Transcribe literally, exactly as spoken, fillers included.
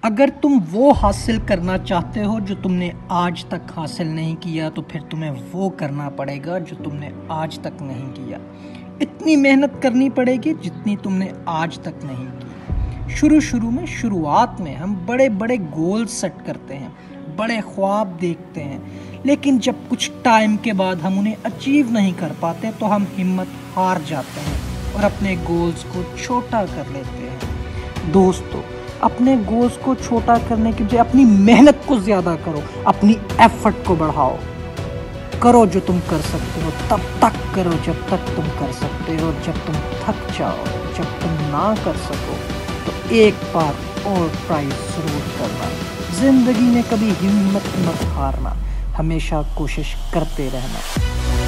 अगर तुम वो हासिल करना चाहते हो जो तुमने आज तक हासिल नहीं किया, तो फिर तुम्हें वो करना पड़ेगा जो तुमने आज तक नहीं किया। इतनी मेहनत करनी पड़ेगी जितनी तुमने आज तक नहीं की। शुरू शुरू में शुरुआत में हम बड़े बड़े गोल सेट करते हैं, बड़े ख्वाब देखते हैं, लेकिन जब कुछ टाइम के बाद हम उन्हें अचीव नहीं कर पाते तो हम हिम्मत हार जाते हैं और अपने गोल्स को छोटा कर लेते हैं। दोस्तों, अपने गोल्स को छोटा करने के बजाय अपनी मेहनत को ज़्यादा करो, अपनी एफर्ट को बढ़ाओ। करो जो तुम कर सकते हो, तब तक करो जब तक तुम कर सकते हो। जब तुम थक जाओ, जब तुम ना कर सको, तो एक बार और ट्राई जरूर करना। जिंदगी में कभी हिम्मत मत हारना, हमेशा कोशिश करते रहना।